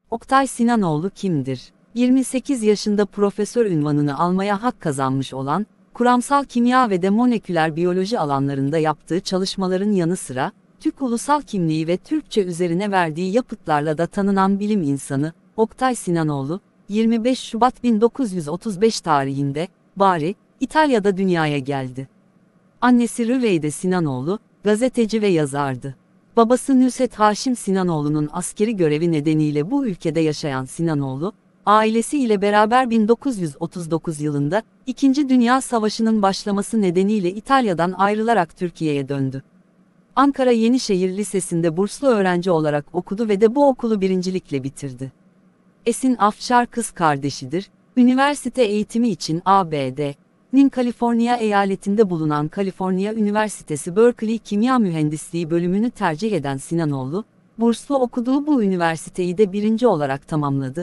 Oktay Sinanoğlu kimdir? 28 yaşında profesör unvanını almaya hak kazanmış olan, kuramsal kimya ve de moleküler biyoloji alanlarında yaptığı çalışmaların yanı sıra, Türk ulusal kimliği ve Türkçe üzerine verdiği yapıtlarla da tanınan bilim insanı, Oktay Sinanoğlu, 25 Şubat 1935 tarihinde, Bari, İtalya'da dünyaya geldi. Annesi Rüveyde Sinanoğlu, gazeteci ve yazardı. Babası Nusret Haşim Sinanoğlu'nun askeri görevi nedeniyle bu ülkede yaşayan Sinanoğlu, ailesiyle beraber 1939 yılında, İkinci Dünya Savaşı'nın başlaması nedeniyle İtalya'dan ayrılarak Türkiye'ye döndü. Ankara Yenişehir Lisesi'nde burslu öğrenci olarak okudu ve de bu okulu birincilikle bitirdi. Esin Afşar kız kardeşidir. Üniversite eğitimi için ABD'nin Kaliforniya eyaletinde bulunan Kaliforniya Üniversitesi Berkeley Kimya Mühendisliği bölümünü tercih eden Sinanoğlu, burslu okuduğu bu üniversiteyi de birinci olarak tamamladı.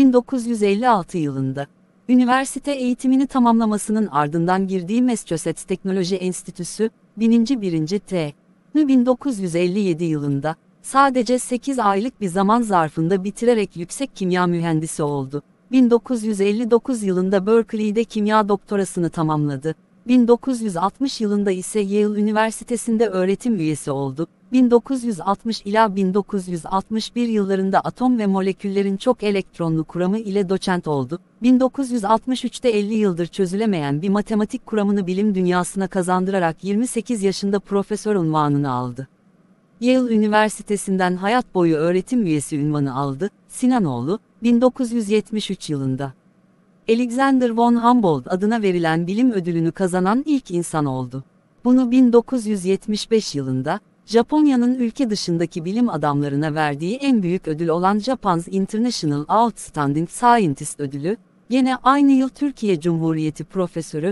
1956 yılında, üniversite eğitimini tamamlamasının ardından girdiği Massachusetts Teknoloji Enstitüsü, 1. T. 1957 yılında, sadece 8 aylık bir zaman zarfında bitirerek yüksek kimya mühendisi oldu. 1959 yılında Berkeley'de kimya doktorasını tamamladı. 1960 yılında ise Yale Üniversitesi'nde öğretim üyesi oldu. 1960 ila 1961 yıllarında atom ve moleküllerin çok elektronlu kuramı ile doçent oldu. 1963'te 50 yıldır çözülemeyen bir matematik kuramını bilim dünyasına kazandırarak 28 yaşında profesör unvanını aldı. Yale Üniversitesi'nden hayat boyu öğretim üyesi unvanı aldı. Sinanoğlu, 1973 yılında Alexander von Humboldt adına verilen bilim ödülünü kazanan ilk insan oldu. Bunu 1975 yılında, Japonya'nın ülke dışındaki bilim adamlarına verdiği en büyük ödül olan Japan's International Outstanding Scientist ödülü, gene aynı yıl Türkiye Cumhuriyeti Profesörü,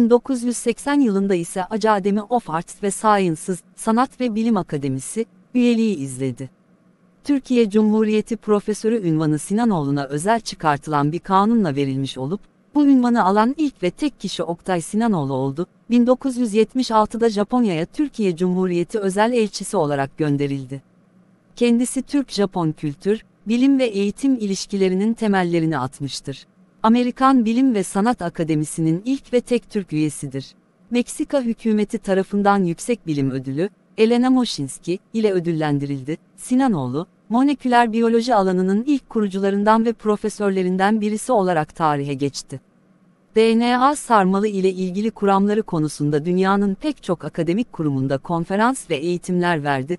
1980 yılında ise Academy of Arts ve Sciences, Sanat ve Bilim Akademisi, üyeliği izledi. Türkiye Cumhuriyeti Profesörü unvanı Sinanoğlu'na özel çıkartılan bir kanunla verilmiş olup, bu unvanı alan ilk ve tek kişi Oktay Sinanoğlu oldu. 1976'da Japonya'ya Türkiye Cumhuriyeti özel elçisi olarak gönderildi. Kendisi Türk-Japon kültür, bilim ve eğitim ilişkilerinin temellerini atmıştır. Amerikan Bilim ve Sanat Akademisi'nin ilk ve tek Türk üyesidir. Meksika hükümeti tarafından Yüksek Bilim Ödülü, Elena Moshinsky ile ödüllendirildi. Sinanoğlu, moleküler biyoloji alanının ilk kurucularından ve profesörlerinden birisi olarak tarihe geçti. DNA sarmalı ile ilgili kuramları konusunda dünyanın pek çok akademik kurumunda konferans ve eğitimler verdi.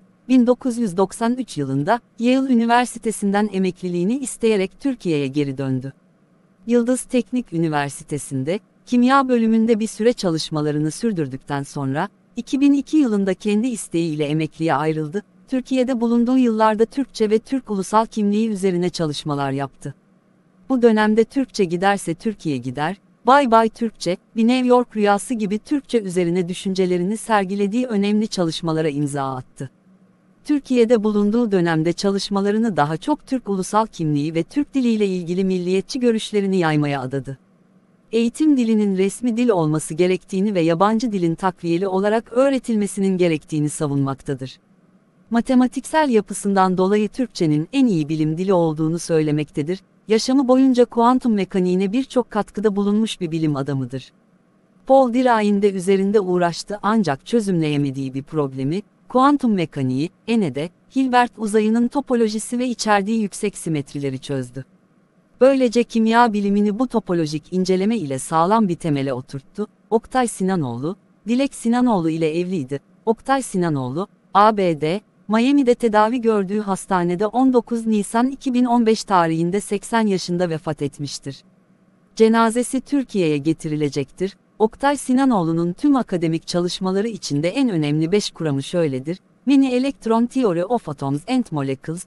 1993 yılında Yale Üniversitesi'nden emekliliğini isteyerek Türkiye'ye geri döndü. Yıldız Teknik Üniversitesi'nde kimya bölümünde bir süre çalışmalarını sürdürdükten sonra 2002 yılında kendi isteğiyle emekliye ayrıldı. Türkiye'de bulunduğu yıllarda Türkçe ve Türk ulusal kimliği üzerine çalışmalar yaptı. Bu dönemde Türkçe giderse Türkiye gider, Bay Bay Türkçe, bir New York rüyası gibi Türkçe üzerine düşüncelerini sergilediği önemli çalışmalara imza attı. Türkiye'de bulunduğu dönemde çalışmalarını daha çok Türk ulusal kimliği ve Türk diliyle ilgili milliyetçi görüşlerini yaymaya adadı. Eğitim dilinin resmi dil olması gerektiğini ve yabancı dilin takviyeli olarak öğretilmesinin gerektiğini savunmaktadır. Matematiksel yapısından dolayı Türkçenin en iyi bilim dili olduğunu söylemektedir. Yaşamı boyunca kuantum mekaniğine birçok katkıda bulunmuş bir bilim adamıdır. Paul Dirain de üzerinde uğraştı ancak çözümleyemediği bir problemi, kuantum mekaniği, Ene'de, Hilbert uzayının topolojisi ve içerdiği yüksek simetrileri çözdü. Böylece kimya bilimini bu topolojik inceleme ile sağlam bir temele oturttu. Oktay Sinanoğlu, Dilek Sinanoğlu ile evliydi. Oktay Sinanoğlu, ABD, Miami'de tedavi gördüğü hastanede 19 Nisan 2015 tarihinde 80 yaşında vefat etmiştir. Cenazesi Türkiye'ye getirilecektir. Oktay Sinanoğlu'nun tüm akademik çalışmaları içinde en önemli 5 kuramı şöyledir. Mini Electron Theory of Atoms and Molecules,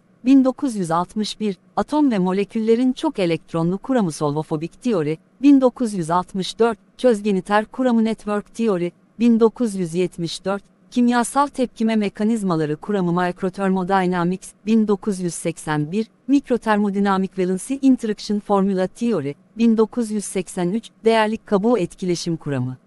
1961, Atom ve moleküllerin çok elektronlu kuramı Solvofobik teori, 1964, Çözgeniter kuramı Network Theory, 1974, Kimyasal tepkime mekanizmaları kuramı Microthermodynamics, 1981, Mikrotermodinamik Valency Interaction Formula Theory, 1983, Değerlik kabuğu etkileşim kuramı.